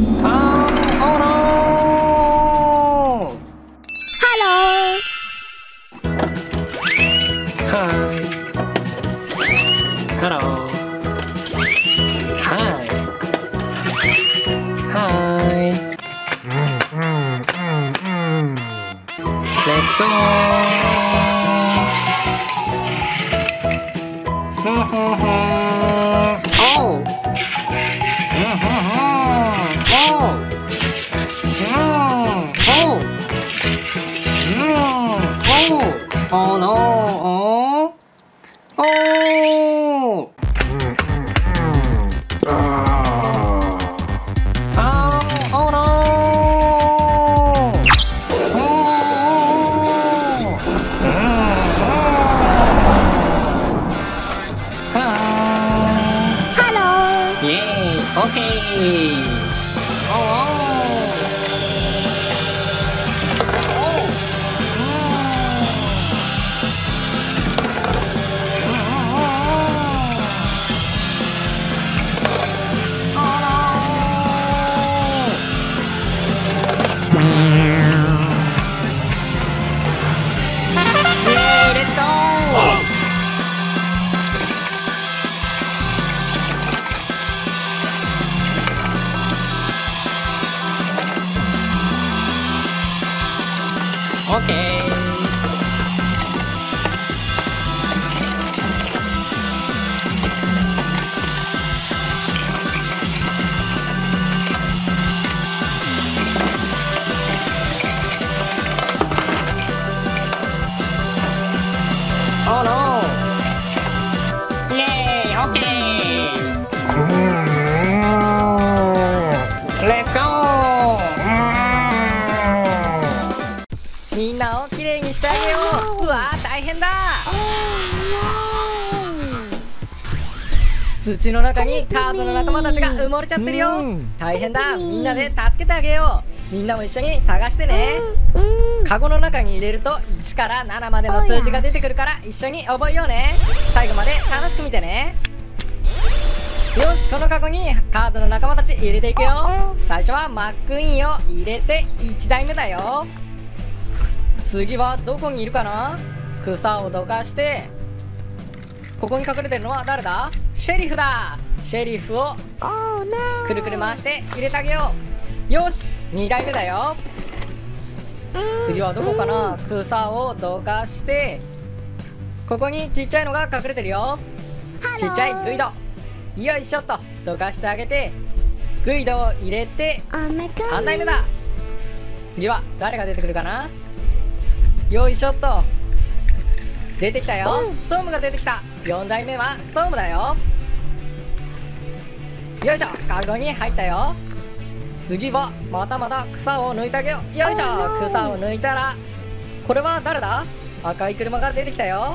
Oh no! Hello. Hi. Hello. Hi. Hi. Let's go. Oh. Oh no! Oh! Oh! Oh no! Hello. Yay! Okay! Oh! Yay! Let's go! Okay. Oh no! Yay! Okay! Let's go! みんなをきれいにしてあげよう。うわー、大変だ。土の中にカードの仲間たちが埋もれちゃってるよ。大変だ。みんなで助けてあげよう。みんなも一緒に探してね。カゴの中に入れると1から7までの数字が出てくるから一緒に覚えようね。最後まで楽しく見てね。よし、このカゴにカードの仲間たち入れていくよ。最初はマックイーンを入れて1台目だよ。次はどこにいるかな。草をどかして、ここに隠れてるのは誰だ。シェリフだ。シェリフをくるくる回して入れてあげよう。よし、2台目だよ。次はどこかな。草をどかして、ここにちっちゃいのが隠れてるよ。ちっちゃいグイド、よいしょっとどかしてあげて、グイドを入れて3台目だ。次は誰が出てくるかな。よいしょっと出てきたよ。ストームが出てきた。4台目はストームだよ。よいしょ、カゴに入ったよ。次はまたまた草を抜いてあげよう。よいしょ、草を抜いたら、これは誰だ。赤い車が出てきたよ。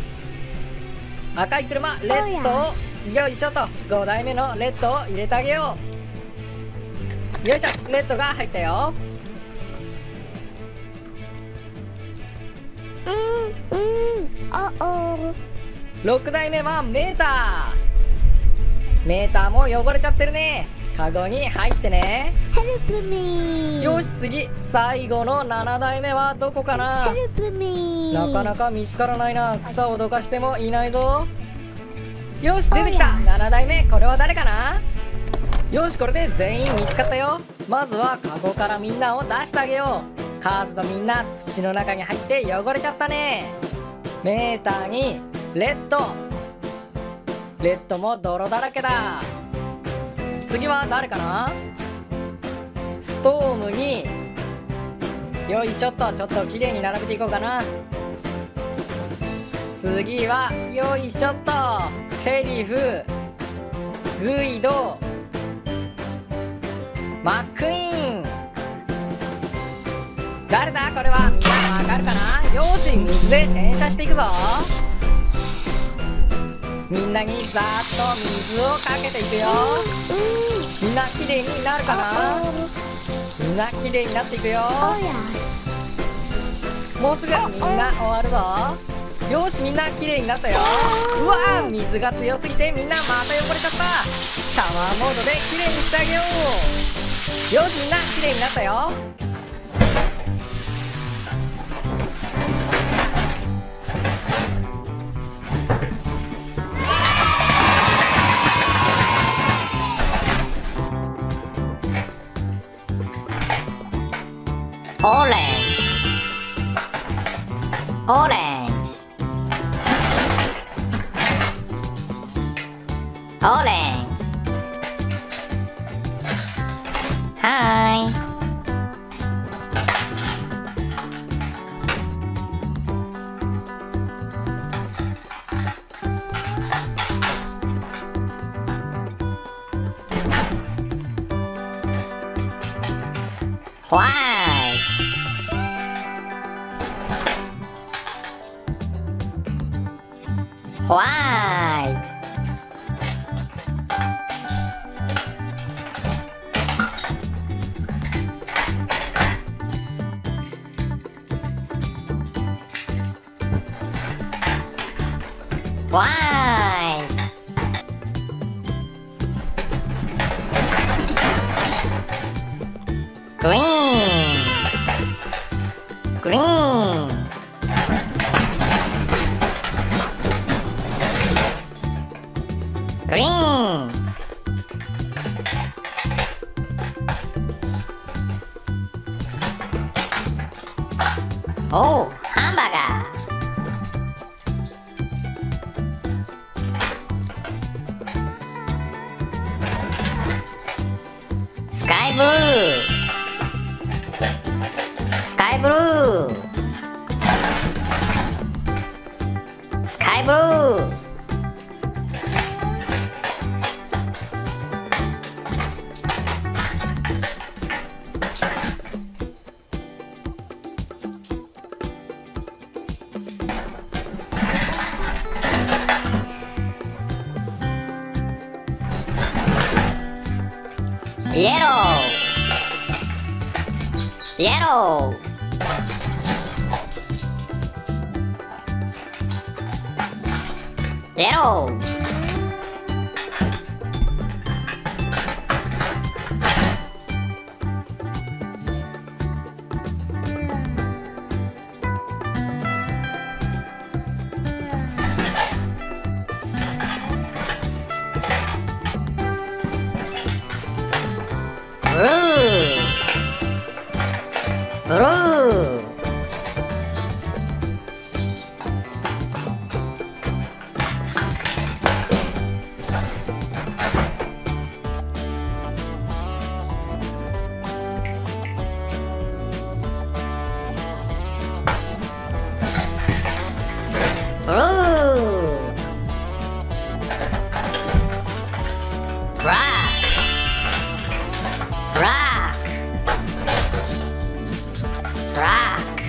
赤い車、レッドをよいしょと5台目のレッドを入れてあげよう。よいしょ、レッドが入ったよ。6台目はメーター。メーターも汚れちゃってるね。カゴに入ってね。よし、次最後の7台目はどこかな。なかなか見つからないな。草をどかしてもいないぞ。よし、出てきた。7台目、これは誰かな。よし、これで全員見つかったよ。まずはカゴからみんなを出してあげよう。カーズとみんな土の中に入って汚れちゃったね。メーターにレッド、レッドも泥だらけだ。次は誰かな。ストームによいしょっと、ちょっと綺麗に並べていこうかな。次はよいしょっと、シェリフ、グイド、マックイーン。誰だこれは。みんなわかるかな。よし、水で洗車していくぞ。みんなにざーっと水をかけていくよ。みんな綺麗になるかな。みんな綺麗になっていくよ。もうすぐみんな終わるぞ。よし、みんな綺麗になったよ。うわー、水が強すぎてみんなまた汚れちゃった。シャワーモードで綺麗にしてあげよう。 よしみんな綺麗になったよ。 オレンジオレンジオレンジはーい。ホワイトホワイトホワイトグリーングリーングリーンおうハンバーガースカイブルースカイブルースカイブルーイエローイエローイエローブルーブルーブルーブラックブラックブラック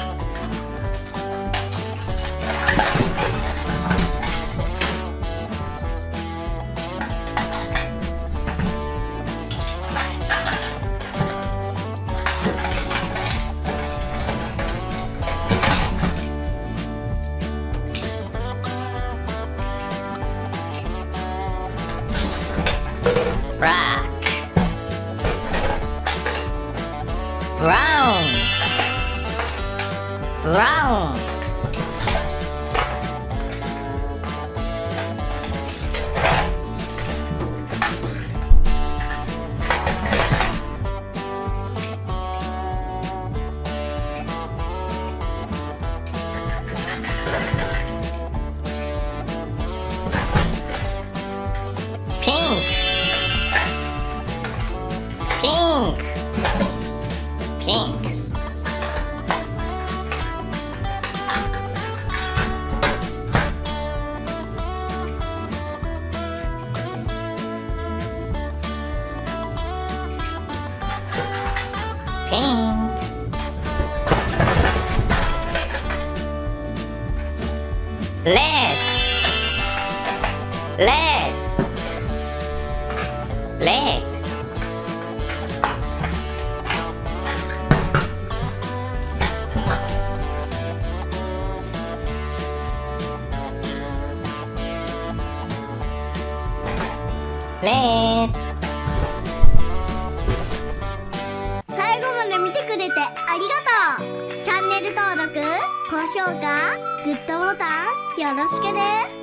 ブラックブラウンブラウンピンクピンクピンクピンクレッドレッドレッドレッド評価グッドボタンよろしくね。